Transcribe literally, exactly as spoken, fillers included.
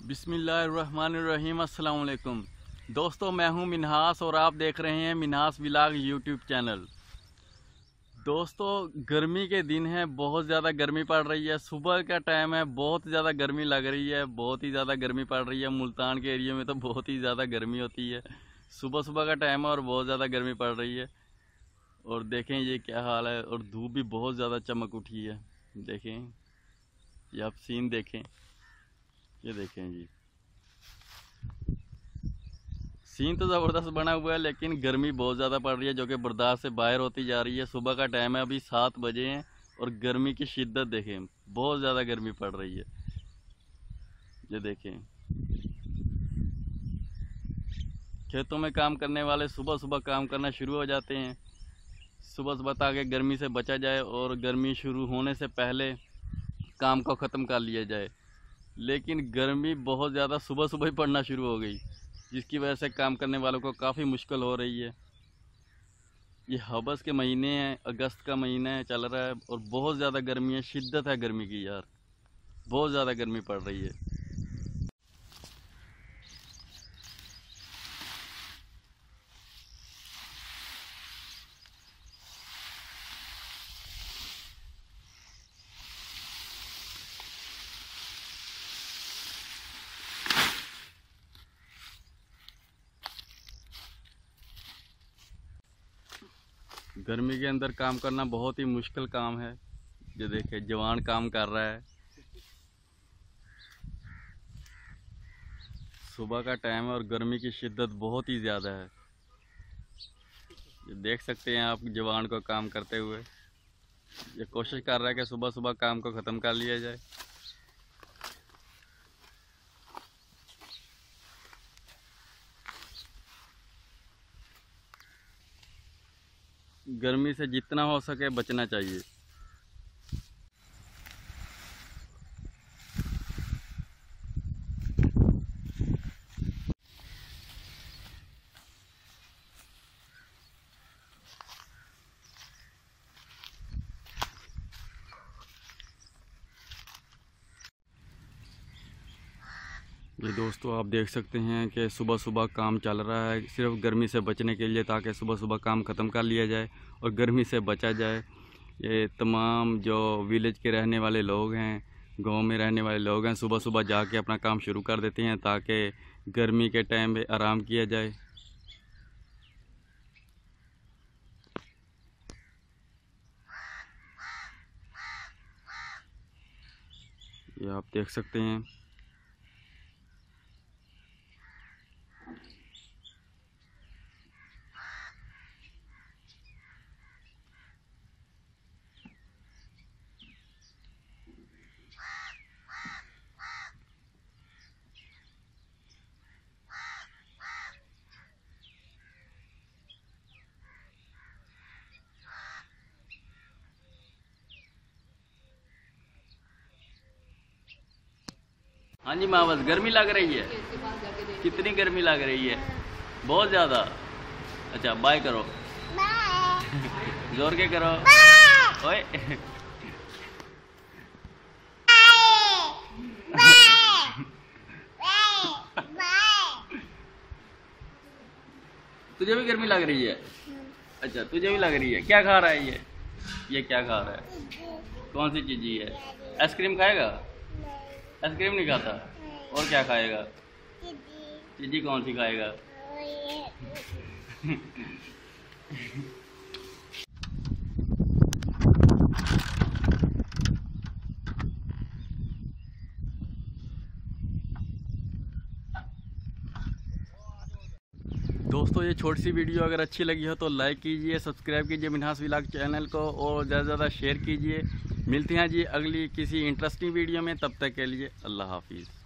बिस्मिल्लाहिर्रहमानिर्रहीम। अस्सलाम वालेकुम दोस्तों, मैं हूं मिन्हास और आप देख रहे हैं मिन्हास व्लॉग यूट्यूब चैनल। दोस्तों, गर्मी के दिन है, बहुत ज़्यादा गर्मी पड़ रही है। सुबह का टाइम है, बहुत ज़्यादा गर्मी लग रही है, बहुत ही ज़्यादा गर्मी पड़ रही है। मुल्तान के एरिया में तो बहुत ही ज़्यादा गर्मी होती है। सुबह सुबह का टाइम है और बहुत ज़्यादा गर्मी पड़ रही है। और देखें ये क्या हाल है, और धूप भी बहुत ज़्यादा चमक उठी है। देखें, ये आप सीन देखें, ये देखें जी, सीन तो ज़बरदस्त बना हुआ है, लेकिन गर्मी बहुत ज़्यादा पड़ रही है जो कि बर्दाश्त से बाहर होती जा रही है। सुबह का टाइम है, अभी सात बजे हैं और गर्मी की शिद्दत देखें, बहुत ज़्यादा गर्मी पड़ रही है। ये देखें, खेतों में काम करने वाले सुबह सुबह काम करना शुरू हो जाते हैं। सुबह सुबह ताकि गर्मी से बचा जाए और गर्मी शुरू होने से पहले काम को ख़त्म कर लिया जाए। लेकिन गर्मी बहुत ज़्यादा सुबह सुबह ही पड़ना शुरू हो गई, जिसकी वजह से काम करने वालों को काफ़ी मुश्किल हो रही है। ये हबस के महीने हैं, अगस्त का महीना है, चल रहा है और बहुत ज़्यादा गर्मी है, शिद्दत है गर्मी की यार, बहुत ज़्यादा गर्मी पड़ रही है। गर्मी के अंदर काम करना बहुत ही मुश्किल काम है। ये देखिए, जवान काम कर रहा है। सुबह का टाइम है और गर्मी की शिद्दत बहुत ही ज़्यादा है। ये देख सकते हैं आप जवान को काम करते हुए। ये कोशिश कर रहा है कि सुबह सुबह काम को ख़त्म कर लिया जाए। गर्मी से जितना हो सके बचना चाहिए। ये दोस्तों, आप देख सकते हैं कि सुबह सुबह काम चल रहा है, सिर्फ गर्मी से बचने के लिए, ताकि सुबह सुबह काम ख़त्म कर लिया जाए और गर्मी से बचा जाए। ये तमाम जो विलेज के रहने वाले लोग हैं, गांव में रहने वाले लोग हैं, सुबह सुबह जाके अपना काम शुरू कर देते हैं ताकि गर्मी के टाइम में आराम किया जाए। ये आप देख सकते हैं। हाँ जी माँ, बस गर्मी लग रही है। कितनी गर्मी लग रही है? बहुत ज़्यादा। अच्छा, बाय करो, बाय। जोर के करो, ओए। तुझे भी गर्मी लग रही है? अच्छा, तुझे भी लग रही है। क्या खा रहा है ये? ये क्या खा रहा है? कौन सी चीज़ है? आइसक्रीम खाएगा? आइसक्रीम नहीं खाता। और क्या खाएगा? चीज़ी कौन सी खाएगा? दोस्तों, ये छोटी सी वीडियो अगर अच्छी लगी हो तो लाइक कीजिए, सब्सक्राइब कीजिए मिन्हास व्लॉग चैनल को और ज़्यादा से ज़्यादा शेयर कीजिए। मिलते हैं जी अगली किसी इंटरेस्टिंग वीडियो में, तब तक के लिए अल्लाह हाफिज़।